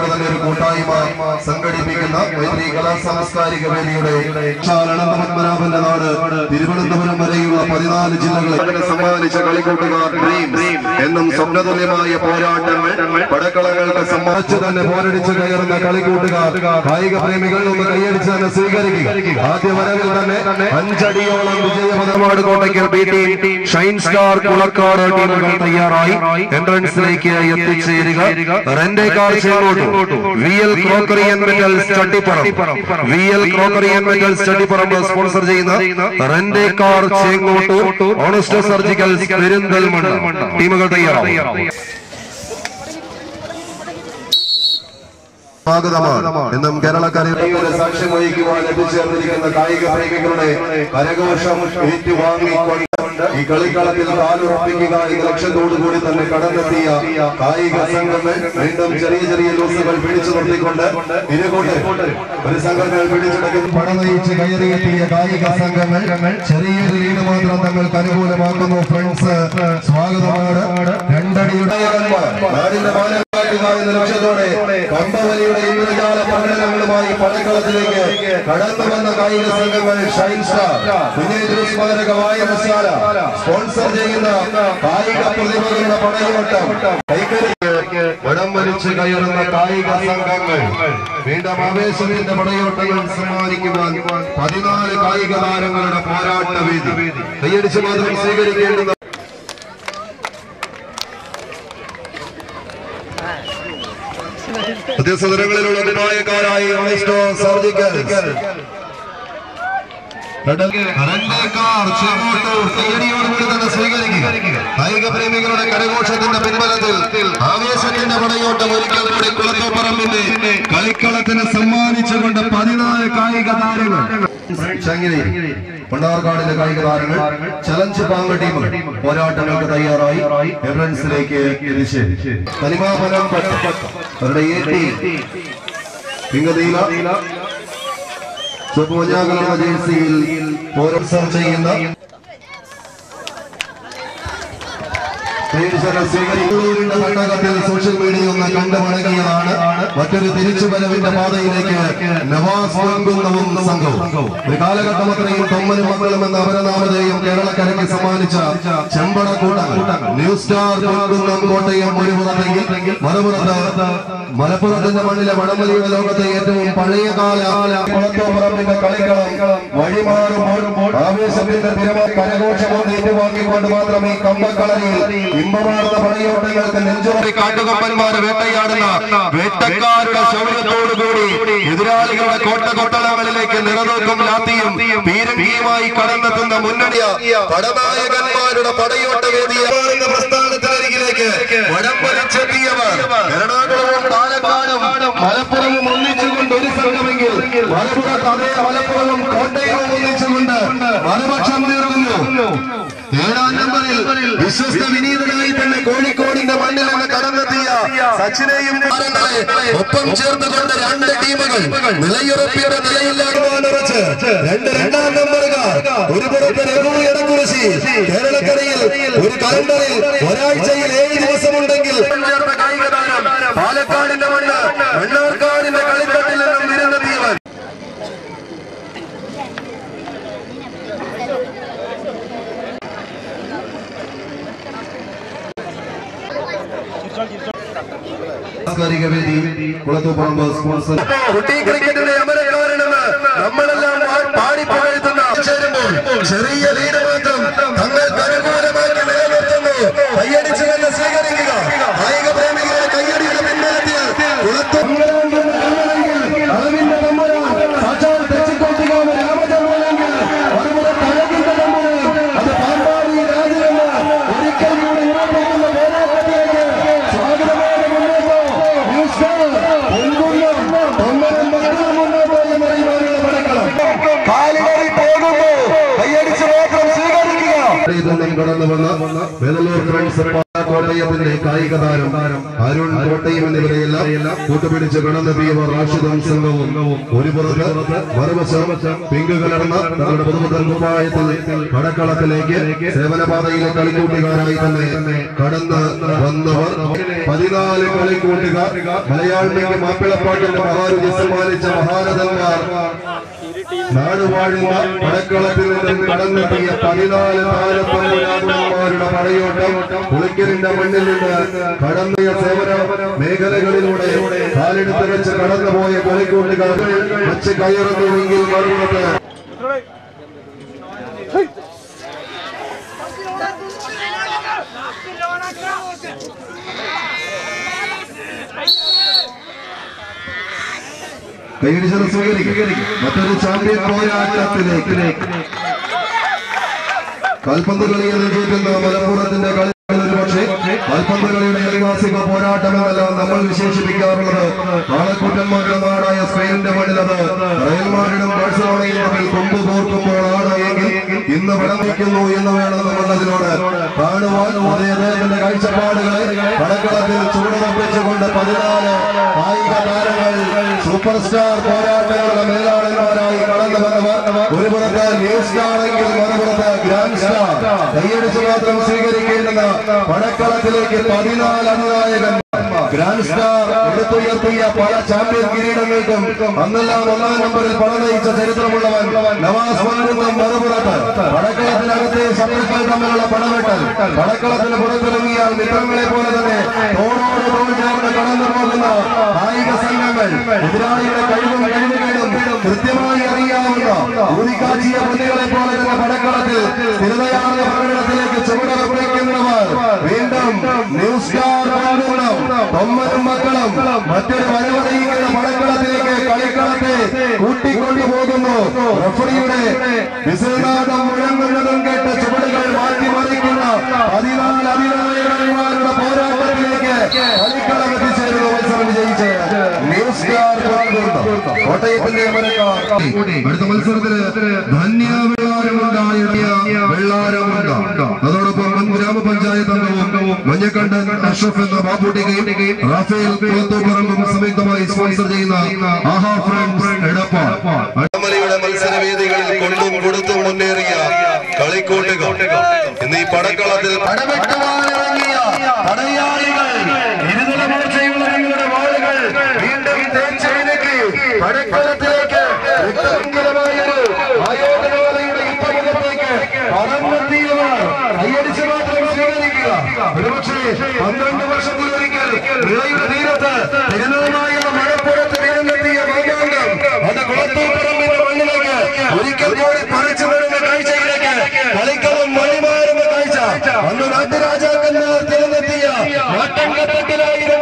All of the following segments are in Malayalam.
സംഘടനയുടെ തന്നെ ഒരു കൂട്ടായ്മ സംഘടിപ്പിക്കുന്ന മൈത്രി കലാ സാംസ്കാരിക വേദിയുടെ അനന്തപത്മനാഭന്റെ നാട് തിരുവനന്തപുരം വരെയുള്ള 14 ജില്ലകളെ സമ്മാനിച്ച കളിക്കൂട്ടുകാർ ഡ്രീംസ് എന്നും സ്വപ്നതുല്യമായ പോരാട്ടങ്ങൾ പടക്കളങ്ങൾക്ക് സമ്മാനിച്ചു തന്നെ പോരടിച്ച് കയറുന്ന കളിക്കൂട്ടുകാർ കായിക പ്രേമികൾ ഒന്ന് കൈയടിച്ച് തന്നെ സ്വീകരിക്കുക. ആദ്യ വരവിൽ തന്നെ 5 അടിയോളം വിജയപഥമാട് Kottakkal B team, Shine Star Kulakkad ടീമുകൾ തയ്യാറായി എൻട്രൻസിലേക്ക് എത്തിച്ചേരുക. Rent a Car Chengottur, VL Crockery and Metals Chattipparam, VL Crockery and Metals Chattipparam sponsor ചെയ്യുന്ന Rent a Car Chengottur, Honest Surgicals Perinthalmanna ടീമുകൾ തയ്യാറായി. സ്വാഗതമാണ് എന്നും കേരളക്കരയിൽ സാക്ഷ്യം വഹിക്കുവാൻ എത്തിച്ചേർന്നിരിക്കുന്ന കായിക പ്രേമികളുടെ കരഘോഷം ഏറ്റുവാങ്ങിക്കൊണ്ട് ഈ കളിക്കളത്തിൽ കാലുറപ്പിക്കുക എന്ന ലക്ഷ്യത്തോടുകൂടി തന്നെ കടന്നെത്തിയ കായിക സംഘങ്ങൾ വീണ്ടും ചെറിയ ചെറിയ ലൂസുകൾ പിടിച്ചു നിർത്തിക്കൊണ്ട് ഒരു സംഘങ്ങൾ പിടിച്ചെടുക്കുന്ന പടനയിച്ച് കയറിയെത്തിയ കായിക സംഘങ്ങൾ ചെറിയൊരു ലീഡ് മാത്രം തങ്ങൾക്ക് അനുകൂലമാക്കുന്നു. ഫ്രണ്ട്സ് സ്വാഗതമാണ്. 2 അടിയുടെ നാടിന്റെ മാനകാട്ടുക എന്ന ലക്ഷ്യത്തോടെ കമ്പവലിയുടെ ഇന്ദ്രജാല പ്രകടനങ്ങളുമായി പടക്കളത്തിലേക്ക് കടന്നു വന്ന കായിക സംഘങ്ങൾ ഷൈൻ സ്റ്റാർ, കുഞ്ഞേരി സ്മാരക വായനശാല സ്പോൺസർ ചെയ്യുന്ന കായിക പ്രതിഭകളുടെ പടയോട്ടം കൈക്കരിക്ക് വടം വലിച്ച് കയറുന്ന കായിക സംഘങ്ങൾ വീണ്ടും ആവേശത്തിന്റെ പടയോട്ടങ്ങൾ സമ്മാനിക്കുവാൻ 14 കായിക താരങ്ങളുടെ പോരാട്ട വേദി കൈയടിച്ച് മാത്രം സ്വീകരിക്കേണ്ടുന്ന സദനങ്ങളിലുള്ള നിർണായകരായി സർജിക്കൽ കായിക പ്രേമികളുടെ കരഘോഷത്തിന്റെ പിൻബലത്തിൽ ആവേശത്തിന്റെ പടയോട്ടം ഒരിക്കൽ കൂടി കുളത്തോപ്പറമ്പിന്റെ കളിക്കളത്തിന് സമ്മാനിച്ചുകൊണ്ട് 14 കായിക താരങ്ങൾ പണ്ടാർക്കാടിലെ കായിക താരങ്ങൾ ചലഞ്ച് പാങ്ക ടീമുകൾ പോരാട്ടങ്ങൾക്ക് തയ്യാറായി എൻട്രൻസിലേക്ക് എത്തിച്ചേരി. തനിമാപനം അവരുടെ പിങ്കനീല ചുവപ്പ് മഞ്ഞാകലുള്ള ജേഴ്സിയിൽ പോരാട്ടം ചെയ്യുന്ന സോഷ്യൽ മീഡിയ ഒന്ന് കണ്ടുമടങ്ങിയതാണ്. മറ്റൊരു തിരിച്ചുവരവിന്റെ പാതയിലേക്ക് നവാസ് പൊൻകുന്നവും സംഘവും ഒരു കാലഘട്ടം അത്രയും തൊമ്മനും മക്കളും എന്ന അപരനാമധേയം കേരളക്കരയ്ക്ക് സമ്മാനിച്ച ചെമ്പട കൂട്ടങ്ങൾ ന്യൂ സ്റ്റാർ പൊൻകുന്നം കോട്ടയം ഒരു പുറത്തെങ്കിൽ മറുപുറത്ത് മലപ്പുറത്തിന്റെ മണ്ണിലെ വടംവലിയുടെ ലോകത്തെ ഏറ്റവും പഴയകാല കുളത്തോപ്പറമ്പിന്റെ കളിക്കളം വഴിമാറുമ്പോൾ ആവേശത്തിന്റെ സ്ഥിരമായി കരഘോഷമോ ഏറ്റുവാങ്ങിക്കൊണ്ട് മാത്രം ഈ കമ്പക്കളരിയിൽ ഇമ്പമാർന്ന പടയോട്ടങ്ങൾക്ക് നെഞ്ചുറപ്പി കാട്ടുകമ്പന്മാരെ വേട്ടയാടുന്ന വേട്ടക്കാരുടെ ശൗര്യത്തോടുകൂടി എതിരാളികളുടെ കോട്ടകൊട്ടളങ്ങളിലേക്ക് നിറനോക്കും ലാത്തിയും പീരങ്കിയുമായി കടന്നെത്തുന്ന മുന്നണിയ പടനായകന്മാരുടെ പടയോട്ട വേദിയ പ്രസ്ഥാനത്തിനരികിലേക്ക് വടം വലിച്ചെത്തിയവർ എറണാകുളവും പാലക്കാടും മലപ്പുറവും ഒന്നിച്ചുകൊണ്ട് ഒരു സംഘമെങ്കിൽ മലപ്പുറത്ത് അതേ മലപ്പുറവും കോട്ടയവും ഒന്നിച്ചുകൊണ്ട് മറുപക്ഷം തീർക്കുന്നു. 7ാം നമ്പറിൽ വിശ്വസ്ത വിനീതനായി തന്നെ കോഴിക്കോടിന്റെ മണ്ണിൽ നിന്ന് കടന്നെത്തിയ സച്ചിനെയും ഒപ്പം ചേർന്നുകൊണ്ട് 2 ടീമുകൾ നിലയുറപ്പിയുടെ നിലയില്ലാടുവാനുറച്ച് 2 നമ്പറുകാർ ഒരു പുറത്ത് രഘു എടക്കുറിശി കേരളക്കരയിൽ ഒരു കലണ്ടറിൽ ഒരാഴ്ചയിൽ 7 ദിവസമുണ്ടെങ്കിൽ പാലക്കാടിന്റെ മണ്ണ് മണ്ണാർക്കാടിന്റെ കളിത്തട്ടിൽ നിന്നും വിരുന്നെത്തിയവൻ കുട്ടി ക്രിക്കറ്റിന്റെ അമരക്കാരനെന്ന് നമ്മളെല്ലാം പാടിപ്പുകഴ്ത്തുന്ന ചെറിയ ലീഡ് മാത്രം തങ്ങൾക്ക് അനുകൂലമാക്കി നിലനിർത്തുന്നു. കയ്യടിച്ച് തന്നെ സ്വീകരിക്കുക. കായിക പ്രേമികളെ കയ്യടിയുടെ പിൻബലത്തിൽ കടന്നു വന്ന വെള്ളൂർ ഫ്രണ്ട്സ് കോട്ടയത്തിന്റെ കായിക താരം അരുൺ കോട്ടയം എന്നിവരെയെല്ലാം കൂട്ടുപിടിച്ച് കടന്നെത്തിയവർ റാഷിദും സംഘവും ഒരു പുറത്ത് മറുവശം പിങ്ക് കലർന്ന തങ്ങളുടെ പുതുമുതൽ കുപ്പായത്തിൽ പടക്കളത്തിലേക്ക് സേവനപാതയിലെ കളിക്കൂട്ടുകാരായി തന്നെ കടന്ന് വന്നവർ 14 കളിക്കൂട്ടുകാർ മലയാളിക്ക് മാപ്പിളപ്പാട്ടിന്റെ മഹാരുചി സമ്മാനിച്ച മഹാരഥന്മാർ നാടുവാഴുന്ന പടക്കളത്തിൽ നിന്നും കടന്നെത്തിയ 14 താരത്തമ്മയുടെ പടയോട്ടം പുളിക്കലിന്റെ മണ്ണിൽ നിന്ന് കടന്നിയ സേവന മേഖലകളിലൂടെ കാലെടുത്ത് വെച്ച് കടന്നുപോയ കളിക്കൂട്ടുകാർ വെച്ച് കയറുന്നുവെങ്കിൽ മറുപടി കൈയടിച്ചത് സ്വീകരിക്കും. മറ്റൊരു ചാമ്പ്യൻ പോരാട്ടത്തിലേക്ക് കൽപ്പന്ത് കളിയെ നേരിടുന്ന മലപ്പുറത്തിന്റെ കളി ഒരുപക്ഷെ കൽപ്പന്ത് കളിയുടെ ഐതിഹാസിക പോരാട്ടമെന്നല്ല നമ്മൾ വിശേഷിപ്പിക്കാറുള്ളത്. ആളക്കൂട്ടന്മാരുടെ നാടായ സ്പെയിനിന്റെ മണ്ണിൽ അത് റയൽ മാഡ്രിഡും ബാഴ്സലോണയും തമ്മിൽ കൊമ്പ് കോർക്കുമ്പോഴാണ് എങ്കിൽ ഇന്ന് വിളമിക്കുന്നു എന്ന് വേണം നമ്മൾ അതിനോട് കാണുവാൻ. അദ്ദേഹത്തിന്റെ കാഴ്ചപ്പാടുകളെ പടക്കളത്തിൽ ചൂടുറപ്പിച്ചുകൊണ്ട് 14 കായിക താരങ്ങൾ സൂപ്പർ സ്റ്റാർ പോരാട്ടങ്ങളുടെ മേലാളന്മാരായി കടന്നു വന്നവർ ഒരു പുറത്ത് ന്യൂസ് സ്റ്റാറെങ്കിൽ മറുപുറത്ത് ഗ്രാൻഡ് സ്റ്റാർ കൈയടിച്ച് മാത്രം സ്വീകരിക്കേണ്ടുന്ന പടക്കളത്തിലേക്ക് 14 അധിനായകൻ ഗ്രാൻഡ് സ്റ്റാർ എടുത്തുയർത്തിയ പല ചാമ്പ്യൻ കിരീടങ്ങൾക്കും അന്നെല്ലാം 1-ാം നമ്പറിൽ പണനയിച്ച ചരിത്രമുള്ളവൻ നവാസ് മാറുന്ന മറുപുറത്ത് പടക്കളത്തിനകത്തെ ശത്രുക്കൾ തമ്മിലുള്ള പടവെട്ടൽ പടക്കളത്തിന് പുറത്തിറങ്ങിയാൽ മിത്രങ്ങളെ പോലെ തന്നെ തോളോട് തോൾ ചേർന്ന് കടന്നു പോകുന്ന കായിക സംഘങ്ങൾ എതിരാളിയുടെ കഴിവുകളും കൃത്യമായി അറിയാവുന്ന ഊതിക്കാച്ചിയ പ്രതികളെ പോലെ തന്നെ പടക്കളത്തിൽ സ്ഥിരതയാർന്ന പ്രകടനത്തിലേക്ക് ചുവടുറപ്പിക്കുന്നവർ വീണ്ടും ന്യൂസ് സ്റ്റാർ തൊമ്മനും മക്കളും മറ്റൊരു വരവറിയിക്കുന്ന പടക്കളത്തിലേക്ക് കളിക്കളത്തെ കൂട്ടിക്കൊണ്ടുപോകുന്നു. റഫറിയുടെ വിസിൽനാദം മുഴങ്ങുന്നതും കേട്ട് ചുവടുകൾ മാറ്റിമറിക്കുന്ന 14 അധിനായകന്മാരുടെ പോരാട്ടത്തിലേക്ക് കളിക്കളം എത്തിച്ചേരുന്നു. മത്സരം വിജയിച്ച് ന്യൂസ് സ്റ്റാർ കോട്ടയത്തിന്റെ അടുത്ത മത്സരത്തിന് ധന്യവെള്ളാരമുണ്ടായ വെള്ളാരമുണ്ട്. അതോടൊപ്പം മുൻ ഗ്രാമപഞ്ചായത്ത് അംഗവും മഞ്ഞക്കണ്ടൻ അഷ്റഫ് എന്ന ബാബുട്ടികയും റാഫേൽ കുളത്തൂപ്പറമ്പും സംയുക്തമായി സ്പോൺസർ ചെയ്യുന്ന ആഹാ ഫ്രണ്ട്സ് എടപ്പാൾ അടമലയുടെ മത്സരവേദികളിൽ കൊണ്ടും കൊടുത്തും മുന്നേറിയ കളിക്കൂട്ടുകൾ ഇന്ന് ഈ പടക്കളത്തിൽ പടവെട്ടുവാനിറങ്ങിയ പടയാളികൾ ഇരുതല മൂർച്ചയുള്ള നിങ്ങളുടെ വാളുകൾ വീണ്ടും തേച്ചെഴുന്നേക്ക് പടക്കളത്തിലേക്ക് ആയോധനവാദിയുടെ യുദ്ധമുഖത്തേക്ക് പറന്നെത്തിയവർ കൈയടിച്ച് മാത്രം സ്വീകരിക്കുക. ഒരുപക്ഷെ 12 വർഷത്തിലൊരിക്കൽ വിളയുടെ തീരത്ത് തിരുനാളമായ മലപ്പുറത്ത് വീണെത്തിയ മാമാങ്കം അത് കുളത്തൂപ്പറമ്പിന്റെ മണ്ണിലേക്ക് ഒരിക്കൽ കൂടി പറിച്ചു വരുന്ന കാഴ്ചയിലേക്ക് കളിക്കളം വഴിമാറുന്ന കാഴ്ച അന്ന് നാട്ടുരാജാക്കന്മാർ തിരഞ്ഞെത്തിയ നാട്ടങ്കത്തിലായിരുന്നു.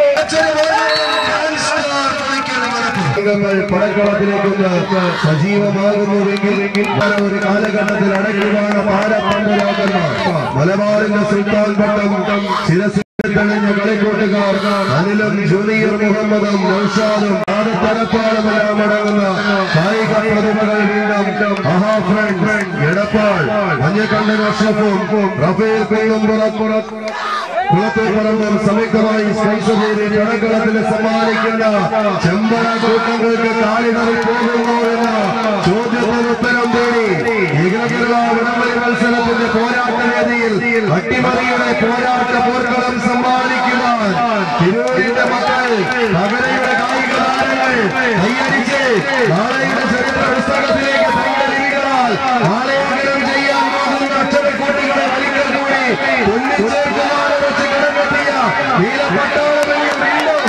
പടക്കളത്തിലേക്ക് സജീവമാകുന്നുവെങ്കിൽ ഒരു കാലഘട്ടത്തിൽ അടയ്ക്കുവാണ് താരപ്പന്തരാക്കന്മാർ. മലബാറിന്റെ സുൽത്താൻ പട്ടം ശിരസിൽ തെളിഞ്ഞ കളിക്കൂട്ടുകാർ അനിലും ജൂനിയർ മുഹമ്മദും നൗഷാദും ആദത്തടപ്പാളുമെല്ലാം അടങ്ങുന്ന കായിക പ്രതിഭകൾ വീണ്ടും ആഹാ ഫ്രണ്ട്സ് എടപ്പാൾ മഞ്ഞക്കണ്ടൻ അഷ്റഫും റഫേൽ കുളത്തൂപ്പറമ്പും സംയുക്തമായി സ്പോൺസർ ചെയ്ത് പടക്കളത്തിൽ സമ്മാനിക്കുന്ന ചെമ്പട കൂട്ടങ്ങൾക്ക് കാലിടറി പോകുന്നു എന്ന ചോദ്യത്തിന് ഉത്തരം തേടി ഏകീകൃത വടംവലി മത്സരത്തിന്റെ പോരാട്ടവേദിയിൽ അട്ടിമറിയുടെ പോരാട്ട പോർക്കളം സമ്മാനിക്കുവാൻ തിരൂരിന്റെ മക്കൾ നഗരയുടെ കായിക താരങ്ങൾ കൈയടിച്ച് നാളെയുടെ ചരിത്ര പുസ്തകത്തിലേക്ക് സംഘടിപ്പിക്കാൻ ആലേഖനം ചെയ്യാൻ പോകുന്ന അക്ഷരക്കൂട്ടികളെ വലിക്കൽ കൂടി തുന്നിച്ചേർക്കുവാൻ വെച്ച് കിടന്നെത്തിയ നീലപ്പട്ടാളമെങ്കിൽ വീണ്ടും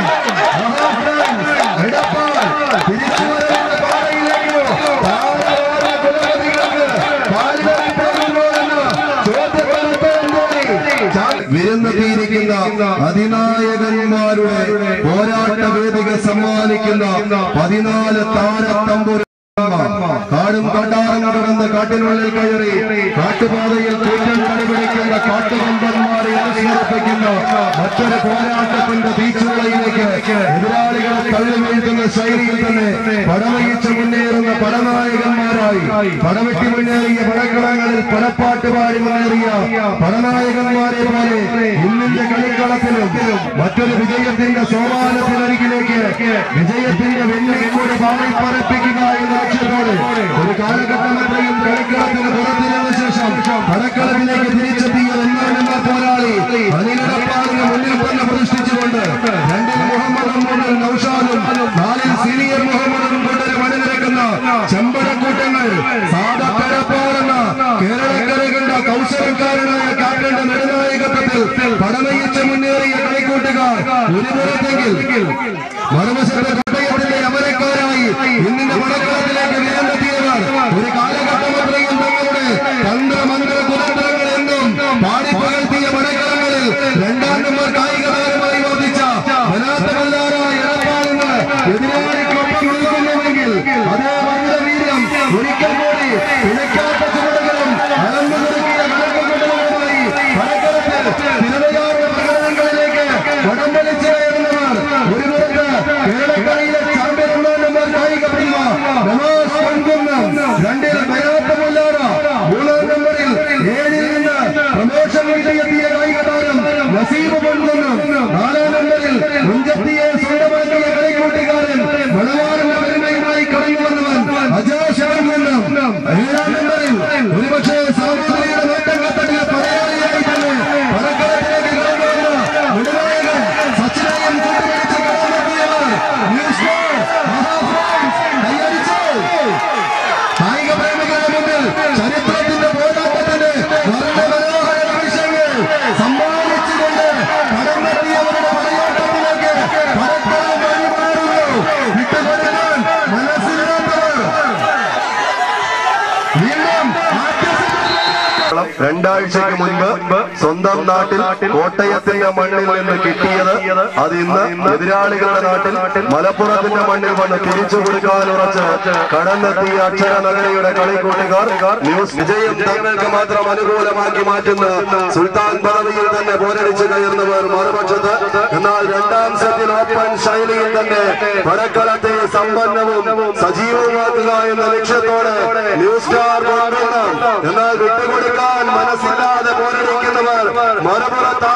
എടപ്പാൾ തിരിച്ചു വരുന്ന പാതയിലേക്ക് വിരുന്നെത്തിയിരിക്കുന്ന അധിനായകന്മാരുടെ പോരാട്ട വേദിക സമ്മാനിക്കുന്ന 14 താരത്തമ്പുര കാടും കാട്ടാറും കടന്ന് കാട്ടിനുള്ളിൽ കയറി കാട്ടുപാതയിൽ കൂറ്റൻ കണ്ടുപിടിക്കുന്ന കാട്ടുകൊമ്പന്മാരെ അനുസ്മരിപ്പിക്കുന്ന മറ്റൊരു പോരാട്ടത്തിന്റെ തീച്ചുളയിലേക്ക് എതിരാളികളെ തള്ളി വീഴ്ത്തുന്ന ശൈലിയിൽ തന്നെ പടവയിച്ച് മുന്നേറുന്ന മുന്നേറുന്ന പടനായകന്മാരായി പടവെട്ടി മുന്നേറിയ പടക്കളങ്ങളിൽ പടപ്പാട്ട് പാടി മുന്നേറിയ പടനായകന്മാരെ പോലെ ഇന്നിന്റെ കളിക്കളത്തിലും മറ്റൊരു വിജയത്തിന്റെ സോപാനത്തിനരികിലേക്ക് വിജയത്തിന്റെ വെല്ലുവിളിക്കൂടി പാടിപ്പറപ്പിക്കുക എന്ന ലക്ഷ്യത്തോടെ ഒരു കാലഘട്ടം അത്രയും കളിക്കളത്തിന് പുറത്തിരുന്ന ശേഷം പടക്കളത്തിലേക്ക് തിരിച്ചെത്തിയ ഒന്നാം നമ്പർ പോരാളി അനിലടപ്പാടിന് മുന്നിൽ തന്നെ പ്രതിഷ്ഠിച്ചുകൊണ്ട് 2 മുഹമ്മദും മുതൽ നൌഷാദും 4 സീനിയർ മുഹമ്മദും കൊണ്ടൊരു മണിനിരക്കുന്ന ചെമ്പടക്കൂട്ടങ്ങൾ സാധാ പെരപ്പാറെന്ന കേരളക്കര കണ്ട കൗശലക്കാരനായ ക്യാപ്റ്റന്റെ നെടുനായകത്വത്തിൽ പടനയിച്ച് മുന്നേറിയ കളിക്കൂട്ടുകാർ ഒരു പുറത്തെങ്കിൽ മറുവശത്തെ കോട്ടയത്തിന്റെ അമരക്കാരായി ഇന്നിന്റെ പടക്കളത്തിലേക്ക് വിരണ്ടെത്തിയവർ ഒരു കാലഘട്ടം അത്രയും തങ്ങളുടെ തന്ത്രമന്ത്ര കുതന്ത്രങ്ങൾ എന്നും പാടിപ്പകർത്തിയ പടക്കളങ്ങളിൽ 2ാം നമ്പർ കായിക താരമായി വർദ്ധിച്ച മനാത്തമല്ലാരായ എടപ്പാളിന് എതിരാളിക്കൊപ്പം നിൽക്കുന്നുവെങ്കിൽ അതേ വനിതവീര്യം ഒരിക്കൽ കൂടി പിഴയ്ക്കാത്ത ചുവടുകളും അളന്നു നിർത്തിയ കണക്കുകൂട്ടലുകളുമായി പടക്കളത്തിൽ നിരവധിയായ പ്രകടനങ്ങളിലേക്ക് വടംവലിച്ചു കയറുന്നവർ ഒരു പുറത്ത് കേരളക്കരയിലെ ചാമ്പ്യൻ 1ാം നമ്പർ കായിക പ്രതിമ നവാസ് പൊൻകുന്നം, 2ൽ മനാത്തമല്ലാര, 3ാം നമ്പറിൽ 7ൽ നിന്ന് പ്രമോഷൻ വിജയെത്തിയ കായിക താരം നസീബ് പൊൻകുന്നം, 4ാം നമ്പറിൽ മുഞ്ചത്തിയെ സ്വന്തമാക്കിയ കളിക്കൂട്ടുകാരൻ മണവാറിന്റെ പെരുമയുമായി കടന്നു വന്നവൻ അജാഷ് പൊൻകുന്നം, 7ാം നമ്പറിൽ ഒരുപക്ഷെ സാമൂതിരിയുടെ നേട്ടം കത്തട്ടിലെ പടയാളിയായി തന്നെ പടക്കളത്തിലേക്ക് കടന്നു വന്ന നെടുനായകൻ സച്ചിനെയും കൂട്ടുപിടിച്ച് കടന്നെത്തിയവർ ന്യൂസ് കായിക പ്രേമികളുടെ മുന്നിൽ ചരിത്രത്തിന്റെ പോരാട്ടത്തിന് വളരെ മനോഹര നിമിഷങ്ങൾ സമ്മാനിച്ചുകൊണ്ട് കടന്നെത്തിയവരുടെ പടയോട്ടത്തിലേക്ക് പരസ്പരം വഴിമാറുന്നു. വിട്ടുകൊടുക്കാൻ മനസ്സിലാത്തവർ വീണ്ടും രണ്ടാഴ്ചയ്ക്ക് മുൻപ് സ്വന്തം നാട്ടിൽ കോട്ടയത്തിന്റെ മണ്ണിൽ നിന്ന് കിട്ടിയത് അത് ഇന്ന് എതിരാളികളുടെ നാട്ടിൽ മലപ്പുറത്തിന്റെ മണ്ണിൽ വന്ന് തിരിച്ചു കൊടുക്കാൻ ഉറച്ച് കടന്നെത്തിയ അക്ഷര നഗരിയുടെ കളിക്കൂട്ടുകാർ ന്യൂസ് വിജയം തങ്ങൾക്ക് മാത്രം അനുകൂലമാക്കി മാറ്റുന്ന സുൽത്താൻ പദവിയിൽ തന്നെ പോരടിച്ചു കയറുന്നവർ മറുപക്ഷത്ത്. എന്നാൽ 2ാം സെറ്റിൽ ഓപ്പൺ ശൈലിയിൽ തന്നെ പടക്കളത്തെ സമ്പന്നവും സജീവമാക്കുക എന്ന ലക്ഷ്യത്തോടെ ന്യൂസ് സ്റ്റാർ കൊണ്ടുവരണം. എന്നാൽ വിട്ടുകൊടുക്കാൻ മനസ്സില്ലാതെ പോരടിക്കുന്നവർ മറുപുറത്ത്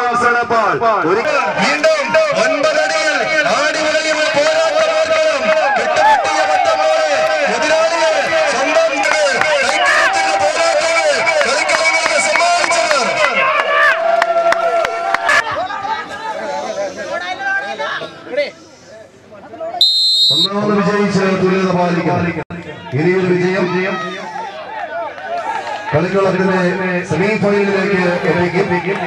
വീണ്ടും 9 അടിയിൽ ആടിവളയും പോരാട്ടമാർക്കും കെട്ടുപൊട്ടിയ പട്ടമാണ് എതിരാളികൾ സ്വന്തം പോരാട്ടങ്ങൾ കളിക്കളങ്ങൾക്ക് സമ്മാനിച്ചവർ. ഒന്നാമത് വിജയിച്ച് തുല്യത പാലിക്കണം. ഇനിയൊരു വിജയം കളിക്കളത്തിന്റെ സെമി ഫൈനലിലേക്ക് എത്തിക്കും.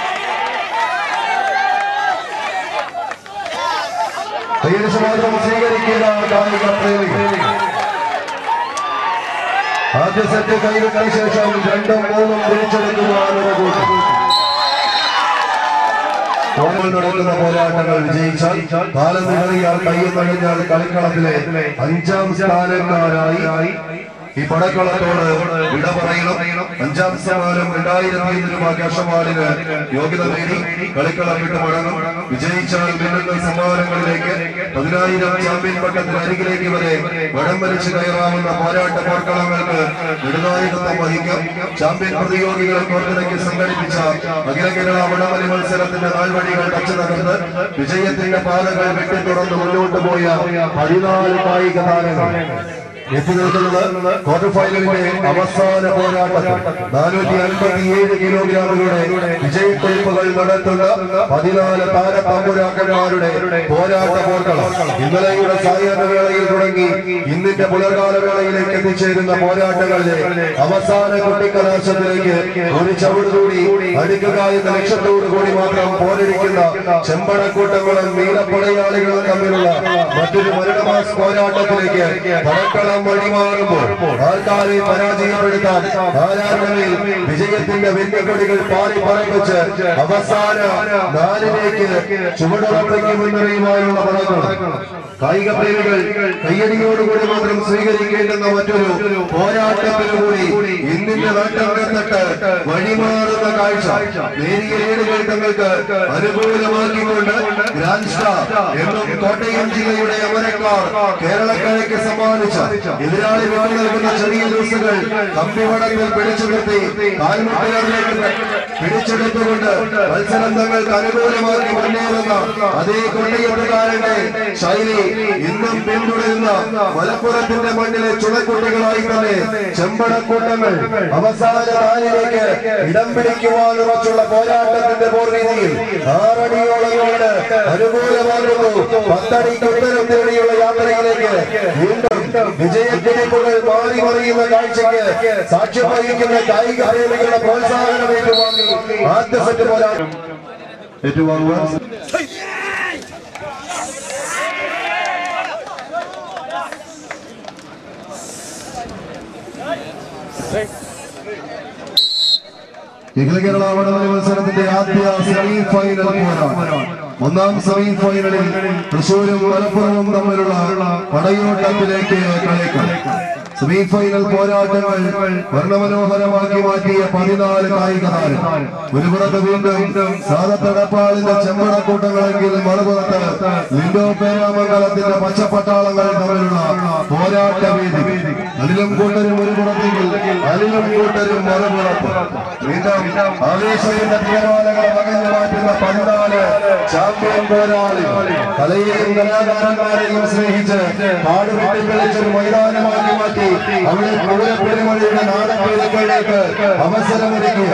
മാത്രം സ്വീകരിക്കുന്ന കായിക പ്രേമികൾ ആദ്യ സെറ്റ് കൈവിട്ട ശേഷം 2ഉം 3ഉം തിരിച്ചെടുക്കുവാനുള്ള നടക്കുന്ന പോരാട്ടങ്ങൾ വിജയിച്ചാൽ കാലം നിറയാൽ കയ്യെന്നഴിഞ്ഞാൽ കളിക്കളത്തിലെ 5ാം സ്ഥാനക്കാരായി ഈ പടക്കളത്തോട് വിട പറയണം. 5ാം സ്ഥാനം 2001 രൂപ ക്യാഷ് അവാർഡിന് യോഗ്യത നേടി കളിക്കളം വിട്ട് മടങ്ങും. വിജയിച്ചാൽ വീണ്ടും സമ്മാനങ്ങളിലേക്ക് 10,000 ചാമ്പ്യൻ പട്ടത്തിന് അരികിലേക്ക് വരെ വടം വലിച്ചു കയറാവുന്ന പോരാട്ട പോർക്കളങ്ങൾക്ക് നെടുനായകത്വം വഹിക്കാം. ചാമ്പ്യൻ പ്രതിയോഗികളെ കോർത്തിണക്കി സംഘടിപ്പിച്ച അഖില കേരള വടംവലി മത്സരത്തിന്റെ നാൾവഴികൾ ടച്ച് തകർന്ന് വിജയത്തിന്റെ പാതകൾ വെട്ടി തുറന്ന് മുന്നോട്ട് പോയ 14 കായിക താരങ്ങൾ എത്തി നിൽക്കുന്നത് ക്വാർട്ടർ ഫൈനലിന്റെ അവസാന പോരാട്ടത്തിൽ 457 കിലോഗ്രാമുകളുടെ വിജയത്തെയ്പ്പുകൾ നടത്തുന്ന 14 താരത്തമ്പുരാക്കന്മാരുടെ പോരാട്ട പോർക്കളം ഇന്നലെയുടെ സായാഹ്ന വേളയിൽ തുടങ്ങി ഇന്നിന്റെ പുലർകാല വേളയിലേക്ക് എത്തിച്ചേരുന്ന പോരാട്ടങ്ങളിലെ അവസാന കുട്ടിക്കലാശത്തിലേക്ക് ഒരു ചവിടുകൂടി അടുക്കുക എന്ന ലക്ഷ്യത്തോടു കൂടി മാത്രം പോരടിക്കുന്ന ചെമ്പടക്കൂട്ടങ്ങളും നീലപ്പടയാളികളും തമ്മിലുള്ള മറ്റൊരു മരണമാസ് പോരാട്ടത്തിലേക്ക് പടക്കളം വഴിമാറുമ്പോൾ ആൾക്കാരെ പരാജയപ്പെടുത്താൻ ആരാധനയിൽ വിജയത്തിന്റെ വെല്ലുകൊടികൾ പാടി പറപ്പിച്ച് അവസാന 4ലേക്ക് ചുവടുറപ്പിക്കുമെന്നറിയുവാനുള്ള പടക്കം കായിക പ്രേമികൾ കയ്യടിയോടുകൂടി മാത്രം സ്വീകരിക്കേണ്ടുന്ന മറ്റൊരു പോരാട്ടത്തിനുകൂടി ഇന്നിന്റെ നാട്ടകത്തട്ട് വഴിമാറുന്ന കാഴ്ച നേരിയ ഏടുകൾ തങ്ങൾക്ക് അനുകൂലമാക്കിക്കൊണ്ട് ഗ്രാൻഡ് സ്റ്റാർ എന്നും കോട്ടയം ജില്ലയുടെ അമരക്കാർ കേരളക്കരയ്ക്ക് സമ്മാനിച്ച എതിരാളി വിട്ടു നൽകുന്ന ചെറിയ ലൂസുകൾ കമ്പിവടത്തിൽ പിടിച്ചു നിർത്തി കാൽമുട്ടിലേക്ക് പിടിച്ചെടുത്തുകൊണ്ട് മത്സരം തങ്ങൾക്ക് അനുകൂലമാക്കി മുന്നേറുന്ന അതേ കൊണ്ടയത്തുകാരന്റെ ശൈലി ഇന്നും പിന്തുടരുന്ന മലപ്പുറത്തിന്റെ മണ്ണിലെ ചുണക്കുട്ടികളായി തന്നെ ചെമ്പടക്കൂട്ടങ്ങൾ അവസാന നാലിലേക്ക് ഇടം പിടിക്കുവാൻ ഉറച്ചുള്ള പോരാട്ടത്തിന്റെ പോർവീതിയിൽ 6 അടിയോളം അനുകൂലമാകുന്നു. 10 അടിക്ക് ഉത്തരം തേടിയുള്ള യാത്രയിലേക്ക് വീണ്ടും വിജയക്കുതിപ്പുകൾ മാറി മറിയുന്ന കാഴ്ചയ്ക്ക് സാക്ഷ്യം വഹിക്കുന്ന കായിക പ്രേമികളുടെ പ്രോത്സാഹനം ഏറ്റുവാങ്ങി ആദ്യ സെറ്റ് പോരാട്ടം ഏറ്റുവാങ്ങുവാൻ കേരള വടംവലി മത്സരത്തിന്റെ ആദ്യ സെമി ഫൈനൽ പോരാട്ടം. ഒന്നാം സെമി ഫൈനലിൽ തൃശൂരും മലപ്പുറവും തമ്മിലുള്ള പടയോട്ടത്തിലേക്ക് കളിക്കും. സെമി ഫൈനൽ പോരാട്ടങ്ങൾ വർണ്ണമനോഹരമാക്കി മാറ്റിയ 14 കായിക താരം. ഒരു പുറത്ത് വീണ്ടും സാദത്തടപ്പാളിന്റെ ചെമ്പടക്കൂട്ടങ്ങളെങ്കിൽ മറുപുറത്ത് ലിൻഡോ പേരാമംഗലത്തിന്റെ പച്ചപ്പട്ടാളങ്ങൾ തമ്മിലുള്ള പോരാട്ട വേദി. അനിലും കൂട്ടരും ഒരു പുറത്തെങ്കിൽ അനിലും കൂട്ടരും മറുപുറത്ത്. വീണ്ടും ആവേശത്തിന്റെ തീരുമാനങ്ങളെ മകഞ്ഞു മാറ്റുന്ന 14 ചാമ്പ്യൻ പോരാളി. കലയെയും കലാകാരന്മാരെയും സ്നേഹിച്ച് പാടുപെട്ടി കളിച്ചൊരു മൈതാനമാക്കി മാറ്റി അവിടെ പൂരപ്പെരുമഴയുടെ നാടൻവേദികളിലേക്ക് അവസരമൊരുക്കിയ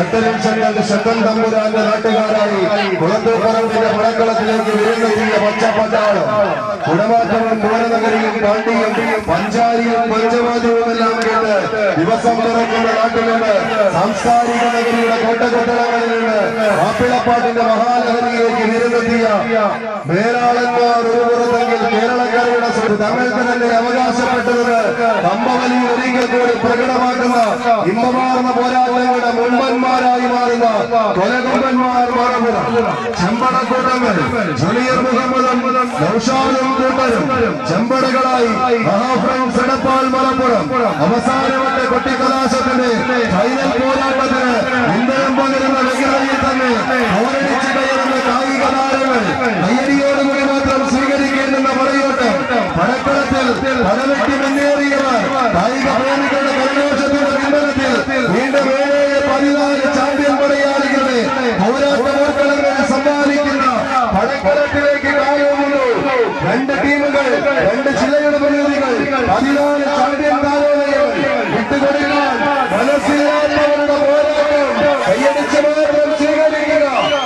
ഷട്ടൽ തമ്പുരാന്റെ നാട്ടുകാരായി കുളത്തൂപ്പറമ്പിന്റെ പടക്കളത്തിലേക്ക് വിരുന്നെത്തിയ പച്ചപ്പട്ടാളം. കുടമാറ്റവും പൂരനഗരിയും പാണ്ടിയും പഞ്ചാരിയും പഞ്ചവാദ്യവുമെല്ലാം കേട്ട് ദിവസം തുറക്കുന്ന നാട്ടിൽ നിന്ന് സാംസ്കാരിക നഗരിയുടെ കോട്ടകൊട്ടളങ്ങളിൽ നിന്ന് മാപ്പിളപ്പാട്ടിന്റെ മഹാനഗരിയിലേക്ക് വിരുന്നെത്തിയ മേലാളന്മാർ ഒരു പുറത്തെങ്കിൽ കേരളക്കരയുടെ തങ്ങൾക്ക് തന്നെ അവകാശപ്പെട്ടതെന്ന് കമ്പവലി ഒരിക്കൽ കൂടി പ്രകടമാക്കുന്ന ഇമ്പമാർന്ന പോരാട്ടങ്ങളുടെ മുമ്പന്മാരായി മാറുന്ന കൊലകൊമ്പന്മാർ മറപുറം. ചെമ്പടക്കൂട്ടങ്ങൾ ജുനിയർ മുഹമ്മദും നൗഷാദും കൂട്ടരും ചെമ്പടകളായി മഹാഫ്രണ്ട്സ് എടപ്പാൾ മലപ്പുറം അവസാനവട്ട കൊട്ടിക്കലാശത്തിന്റെ ഫൈനൽ പോരാട്ടത്തിന് ഇന്ധനം പകരുന്ന വ്യഗ്രതയിൽ തന്നെ പോരടിച്ച് കയറുന്ന കായിക താരങ്ങൾ കയ്യടിയോടുകൂടി മാത്രം സ്വീകരിക്കേണ്ടുന്ന പടയോട്ടം. പടക്കളത്തിൽ പടവെട്ടി മുന്നേറിയവർ കായിക പ്രേമികളുടെ കരഘോഷത്തിന്റെ പിൻബലത്തിൽ വീണ്ടും 14 ചാമ്പ്യൻ പടയാളികളുടെ പോരാട്ടമോർക്കളങ്ങൾ സമ്മാനിക്കുന്ന പടക്കളത്തിലേക്ക് കാലുവന്നു. 2 ടീമുകൾ 2 ജില്ലയുടെ പ്രതിനിധികൾ 14 ചാമ്പ്യൻ താരോദയം വിട്ടുകൊടുക്കാൻ മനസ്സിലാത്തവരുടെ പോരാട്ടം കയ്യടിച്ച് മാത്രം സ്വീകരിക്കുക.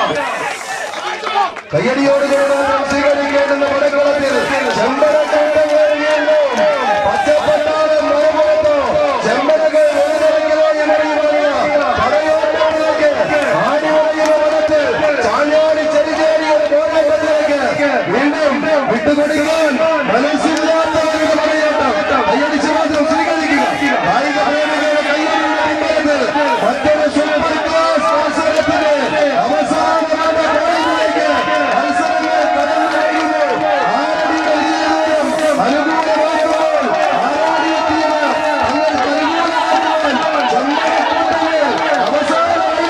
കയ്യടിയോടുകൂടി മാത്രം സ്വീകരിക്കേണ്ടുന്ന പടക്കളത്തിൽ ചെമ്പടക്കൂട്ടങ്ങൾ വീണ്ടും പച്ചപ്പട്ടാളം മറുപുറത്തോ ചെമ്പടകൾ വെറുതെറികളായി മറിയുന്ന പടയോട്ടത്തിലേക്ക് ആടിവളയുന്ന വനത്തിൽ ചാഞ്ഞാടി ചെറിചേരിയുടെ പോരാട്ടത്തിലേക്ക് വീണ്ടും വിട്ടുകൊടുക്കാൻ മനസ്സില്ലാത്തവരുടെ പടയോട്ടം കയ്യടിച്ച് മാത്രം സ്വീകരിക്കുക. കായിക പ്രേമികളുടെ കയ്യടിയുടെ പിൻബലത്തിൽ മറ്റൊരു സൂപ്പർ ക്ലാസ് മത്സരത്തിന്റെ അവസാന പോയിന്റിലേക്ക് മത്സരങ്ങൾ കടന്നു കഴിയുന്നു. ആരടിയുടെ ജീവിതം അനുകൂലമാകുമ്പോൾ ആരാടിയെത്തിയത് തങ്ങൾക്ക് അനുകൂലമാകുവാൻ ചെമ്പടക്കൂട്ടങ്ങൾ അവസാനമായി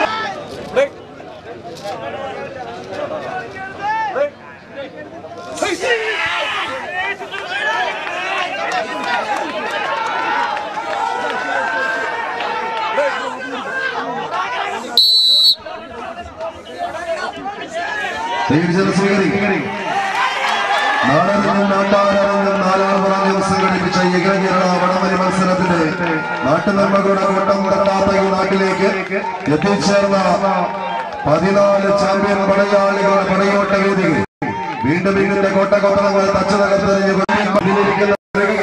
നാടറിഞ്ഞും നാട്ടാരറിഞ്ഞും നാലാം പ്രായം സംഘടിപ്പിച്ച കേരള വടംവലി മത്സരത്തിന്റെ നാട്ടുനന്മകളുടെ കൂട്ടം തട്ടാത്ത ഈ നാട്ടിലേക്ക് എത്തിച്ചേർന്ന 14 ചാമ്പ്യൻ പടയാളികളുടെ പടയോട്ട വേദികൾ വീണ്ടും ഇതിന്റെ കോട്ടകൊട്ടളങ്ങൾ തച്ചു തകർത്തെറിഞ്ഞുകൊണ്ടിരിക്കുന്ന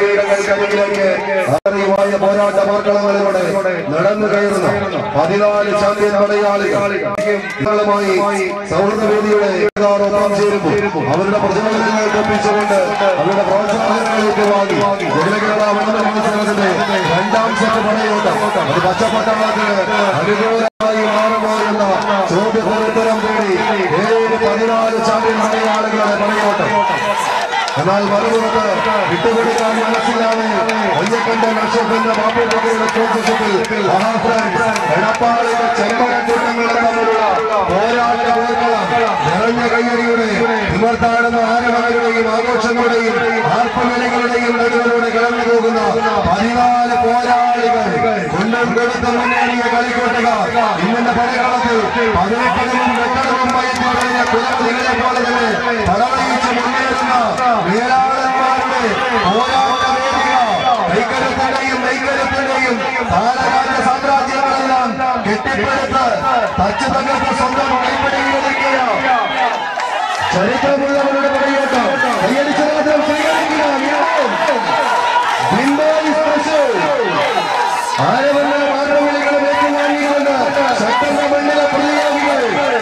ായ പോരാട്ട മാർക്കളങ്ങളിലൂടെ നടന്നു കയറുന്ന 14 ചാമ്പ്യൻ പടയാളികളുമായി സൗഹൃദവേദിയുടെ ഒപ്പം ചേരുമ്പോൾ അവരുടെ പ്രചോദനങ്ങൾ ഒപ്പിച്ചുകൊണ്ട് അവരുടെ പ്രോത്സാഹനങ്ങൾക്ക് വാങ്ങി കേരള വടംവലി മത്സരത്തിന്റെ 2ാം സെറ്റ് പടയോട്ടം അത് പച്ചപ്പട്ടാളത്തിന് അനുകൂലമായി മാറുമാറുന്ന ചോദ്യത്തിന് ഉത്തരം തേടി 14 ചാമ്പ്യൻ പടയാളികളുടെ പടയോട്ടം എന്നാൽ മറുപുറത്ത് വിട്ടുകൊടുക്കാൻ മനസ്സിലാതെ ഒയ്യക്കണ്ട നക്ഷത്രത്തിന്റെ ബാപ്പുകളുടെ സ്പോൺസർഷിപ്പിൽ എടപ്പാളിന്റെ ചെമ്പരക്കൂട്ടങ്ങൾ തമ്മിലുള്ള പോരാട്ട പോർക്കളം നിറഞ്ഞ കയ്യടിയുടെ നിവർത്താടുന്ന ആരവങ്ങളുടെയും ആഘോഷങ്ങളുടെയും ആർപ്പുവിളികളുടെയും നടുവിലൂടെ കടന്നു പോകുന്ന 14 പോരാളികൾ കൊല്ലം കൊടുത്ത് മുന്നേറിയ കളിക്കോട്ടുകാർ ഇന്നത്തെ പടകളത്തിൽ 18 വെട്ടടവും പയറ്റി കഴിഞ്ഞ കുലപതികളെ പോലെ തന്നെ പടവയിച്ച് മുന്നേറുന്ന വീരാളന്മാരുടെ പോരാട്ട വേദിക നൈകര്യത്തിന്റെയും താരരാജ്യ സാമ്രാജ്യങ്ങളെല്ലാം കെട്ടിപ്പടുത്ത് തച്ചു തകർത്ത് സ്വന്തം കൈപ്പിടിയിലൊതുക്കിയ ചരിത്രമുള്ളവരുടെ പടയോട്ടം കൈയടിച്ച മാത്രം സ്വീകരിക്കുക. ആരവല്ല മാർഗവിളികളും ഏറ്റുവാങ്ങിക്കൊണ്ട് ശക്തന്റെ മണ്ണിലെ പ്രതിയോഗികൾ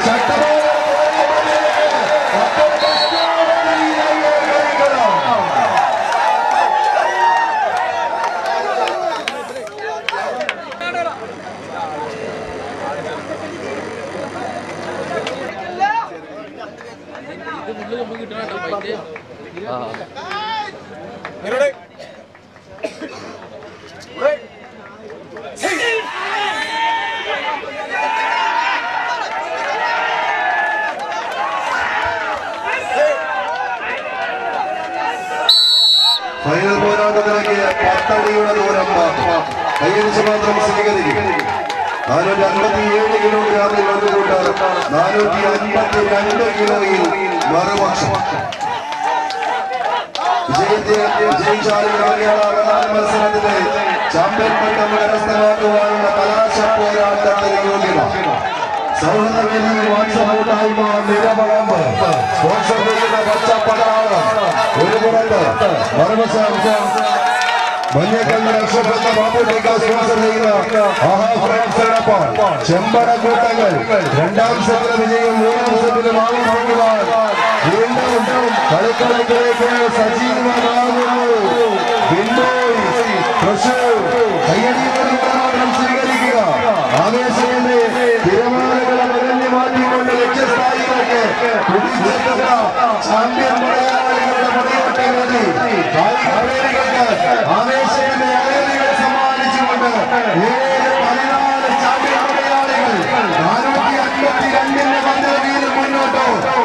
ഫൈനൽ പോരാട്ടത്തിലേക്ക് 10 അടിയുടെ ദൂരം കൈയടിച്ച് മാത്രം സ്വീകരിക്കും. 457 കിലോഗ്രാമിൽ ഒരു കൂട്ടർ 452 കിലോയിൽ മറുപക്ഷം. മത്സരത്തിലെ ചാമ്പ്യൻ പട്ടം കരസ്ഥമാക്കുവാനുള്ള കലാശ പോരാട്ടത്തിന് യോഗ്യത. സൗഹൃദവേദിയിൽ വാട്സപ്പ് നിരവളമ്പ് സ്പോൺസർ ചെയ്യുന്ന പച്ചപ്പടാളം ഒരു പുറത്ത് മറുവശം മഞ്ഞക്കണ്ണ രക്ഷപ്പെട്ട ബാബുട്ടേക്ക സ്പോൺസർ ചെയ്യുന്ന ചെമ്പട കൂട്ടങ്ങൾ 2ാം സെറ്റിലെ വിജയം 3ാം സെറ്റിലും ആഘോഷിക്കുവാൻ വീണ്ടും കളിക്കളത്തിലേക്ക് സജീവമാകുന്നു. കയ്യടിയോടും സ്വീകരിക്കുക. ആവേശത്തിന്റെ തിരമാലകളെ നിറഞ്ഞു മാറ്റിക്കൊണ്ട് ലക്ഷ്യസ്ഥായിലേക്ക് കുതിച്ചെത്തുന്ന ചാമ്പ്യൻ മലയാളികളുടെ പടയോട്ടവേദി കായിക പ്രേമികൾക്ക് ആവേശത്തിന്റെ അനേകതകൾ സമ്മാനിച്ചുകൊണ്ട് 14 ചാമ്പ്യൻ മലയാളികൾ 452 മന്ത്രവീര് മുന്നോട്ടോ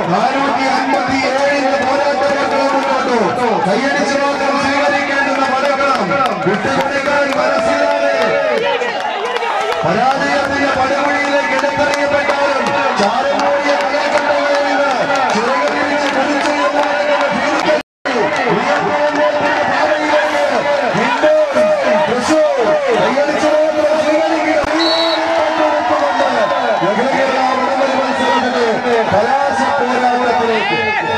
457 പോരാട്ടങ്ങൾ മുന്നോട്ടോ കയ്യടിച്ച് മാത്രം സ്വീകരിക്കേണ്ടുന്ന പടക്കളം വിട്ടുകൊടുക്കാൻ മനസ്സിലാതെ പരാജയത്തിന്റെ പടവഴിയിലേക്ക് എടുത്തെറിയപ്പെട്ടാലും ചാരം മൂടിയ കളിക്കട്ടകളിൽ നിന്ന് ചിറകുപിടിച്ച് കലാശ പോരാട്ടത്തിലേക്ക്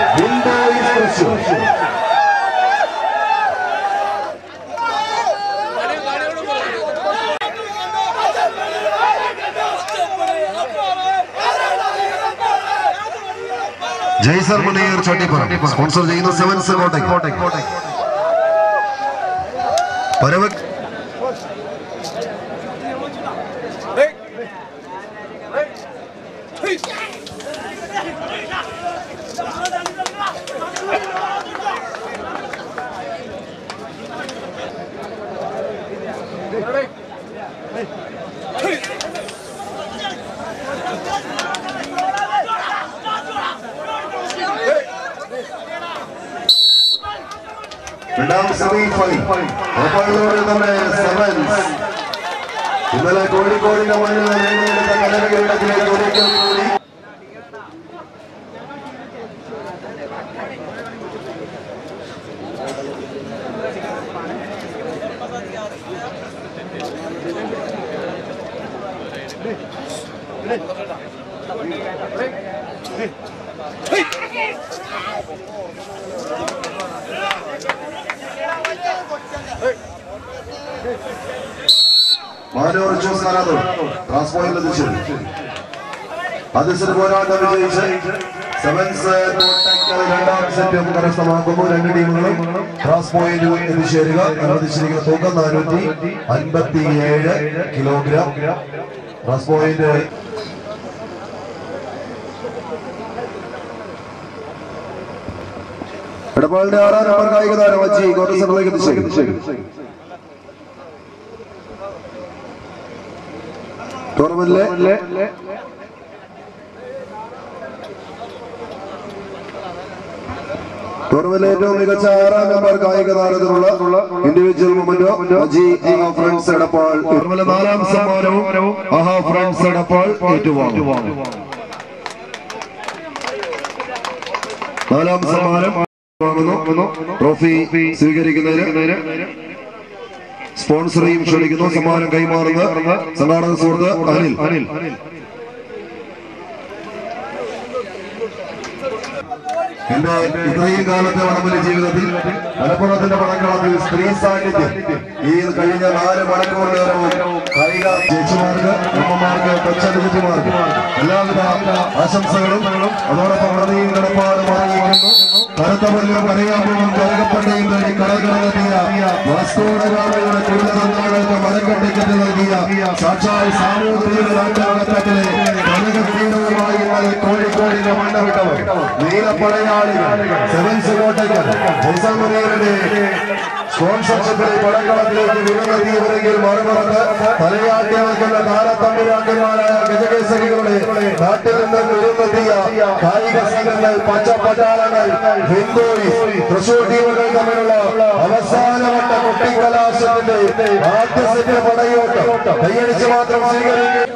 ജയ്സർ മുനീർ ചട്ടിപ്പുറം സ്പോൺസർ ചെയ്യുന്ന സെവൻസ് കോട്ടയ്ക്ക് പരവക് രണ്ടാം സെമിഫൈനൽ നമ്മുടെ സെവൻസ് ഇന്നലെ കോഴിക്കോടിന്റെ മണ്ണിൽ നേടിയെടുത്ത കലകളിടത്തിലേക്ക് ഒരിക്കൽ കൂടി മാനൂർ ജോസാനാഥ് ട്രാൻസ്പോയിൽ അതിർത്തി പോരാട്ടം വിജയിച്ച് സെവൻസ് കോട്ടയ്ക്കൽ 2ാം സെറ്റും കരസ്ഥമാക്കുന്നു. 2 ടീമുകളും ട്രാൻസ്പോയിൽ എത്തിച്ചേരുക. അനുവദിച്ചിരിക്കുന്ന തൂക്കം 457 കിലോഗ്രാം. ട്രാൻസ്പോയിന്റ് എടപ്പാളിന്റെ 6ാം നമ്പർ കായിക താരം അജി കോട്ട സെന്ററിലേക്ക് എത്തിച്ചേക്കും. ടൂർണമെന്റിലെ ഏറ്റവും മികച്ച 6ാം നമ്പർ കായിക താരത്തിനുള്ള individual memento Aji Friends Edappal. ടൂർണമെന്റിലെ 4ാം സമ്മാനവും ഫ്രണ്ട്സ് എടപ്പാൾ ഏറ്റുവാങ്ങും. 4ാം സമ്മാനം വാങ്ങുന്നു. ട്രോഫി സ്വീകരിക്കുന്നതിന് സ്പോൺസറെയും ക്ഷണിക്കുന്നു. സമ്മാനം കൈമാറുന്ന സംഘാടക സുഹൃത്ത് അനിൽ. എന്റെ ഇത്രയും കാലത്തെ വടംവലി ജീവിതത്തിൽ മലപ്പുറത്തിന്റെ പടക്കളത്തിൽ സ്ത്രീ സാന്നിധ്യം ഈ കഴിഞ്ഞ 4 മണിക്കൂർ നേരവും കായിക ചേച്ചിമാർക്ക്, അമ്മമാർക്ക്, കൊച്ചനുജത്തിമാർക്ക് എല്ലാവിധ ആശംസകളും അതോടൊപ്പം വളരെയും കടപ്പാടും അറിയിക്കുന്നു. കറുത്തപള്ളിയും കരയാമ്പും കരകപ്പട്ടയും തേടി കടകിടന്നെത്തിയ വാസ്കോഡഗാമയുടെ കുലതന്ത്രങ്ങൾക്ക് മരക്കട്ടിക്കറ്റ് നൽകിയ സാക്ഷാൽ സാമൂതിരിയുടെ രാജ്യാംഗത്തട്ടിലെ കനകക്രീഡവുമായി ഇന്നലെ കോഴിക്കോടിന്റെ മണ്ണവിട്ടവർ നീലപ്പടയാളികൾ സെവൻസ് കോട്ടയ്ക്കൽ ജയ്സാമുനീറിന്റെ സ്പോൺസർഷിപ്പിലെ പടക്കളത്തിലേക്ക് വിരുന്നെത്തിയവരെങ്കിൽ മറുപുറത്ത് തലയാട്ടി വയ്ക്കുന്ന താരത്തമ്പുരാക്കന്മാരായ ഗജകേസരികളുടെ നാട്ടിൽ നിന്ന് വിരുന്നെത്തിയ കായിക സംഘങ്ങൾ, പച്ചപ്പട്ടാളങ്ങൾ, ഹിന്ദുസ്, തൃശൂർ ടീമുകൾ തമ്മിലുള്ള അവസാനവട്ട കുട്ടിക്കലാശത്തിന്റെ ആദ്യ സെറ്റ് പടയോട്ടം കൈയടിച്ച് മാത്രം സ്വീകരിക്കും.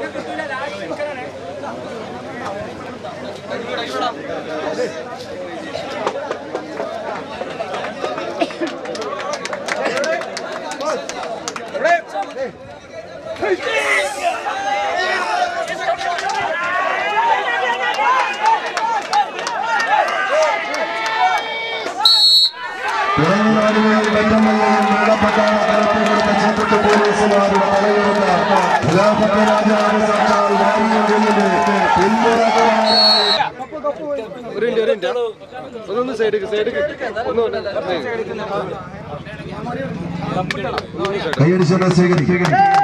പോലീസുമാരുടെ തലയെടുത്ത ഖിലാഫത്ത് രാജാവ് സർക്കാർ കൈയടിച്ചോടെ സ്വീകരിക്കും.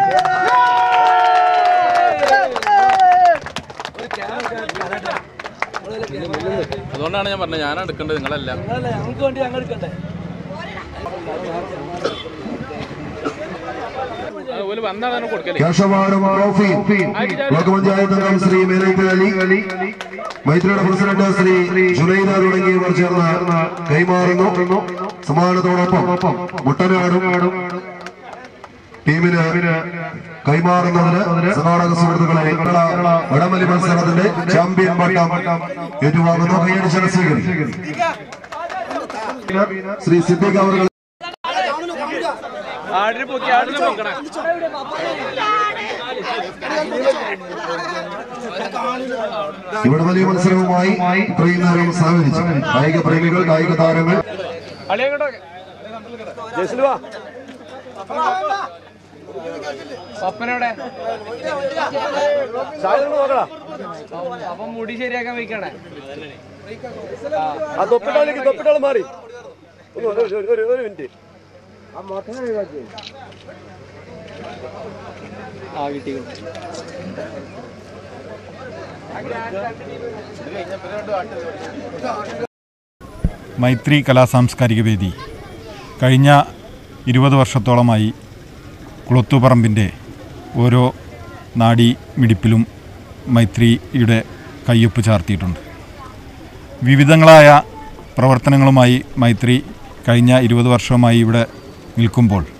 അതുകൊണ്ടാണ് ഞാൻ പറഞ്ഞത് ഞാനാണ് എടുക്കേണ്ടത്, നിങ്ങളല്ല. ബ്ലോക്ക് പഞ്ചായത്ത് അംഗം ശ്രീ മേലൈത്ത് അലി, മൈത്രിയുടെ പ്രസിഡന്റ് ശ്രീ ജുനൈദ തുടങ്ങിയവർ ചേർന്ന് കൈമാറുന്നു. സമ്മാനത്തോടൊപ്പം മുട്ടനാടും ടീമിന് കൈമാറുന്നതിന് സംഘാടക സുഹൃത്തുക്കളെ വടംവലി മത്സരത്തിന്റെ ചാമ്പ്യൻ പട്ടം ഏറ്റുവാങ്ങുന്നു. കൈയടിച്ചാൽ സ്വീകരിക്കും. ശ്രീ സിദ്ദീഖ് അവർ ഇവിടെ വലിയ മത്സരവുമായി ഇത്രയും നേരം സഹകരിച്ചു കായിക പ്രേമികൾ, കായിക താരങ്ങൾ. അപ്പം മുടി ശരിയാക്കാൻ വയ്ക്കണേ. തൊപ്പിട്ടാൾ മാറി ഒരു മിനിറ്റ്. മൈത്രി കലാസാംസ്കാരിക വേദി കഴിഞ്ഞ 20 വർഷത്തോളമായി കുളത്തുപറമ്പിൻ്റെ ഓരോ നാഡീ മിടിപ്പിലും മൈത്രിയുടെ കയ്യൊപ്പ് ചാർത്തിയിട്ടുണ്ട്. വിവിധങ്ങളായ പ്രവർത്തനങ്ങളുമായി മൈത്രി കഴിഞ്ഞ 20 വർഷമായി ഇവിടെ നിൽക്കുമ്പോൾ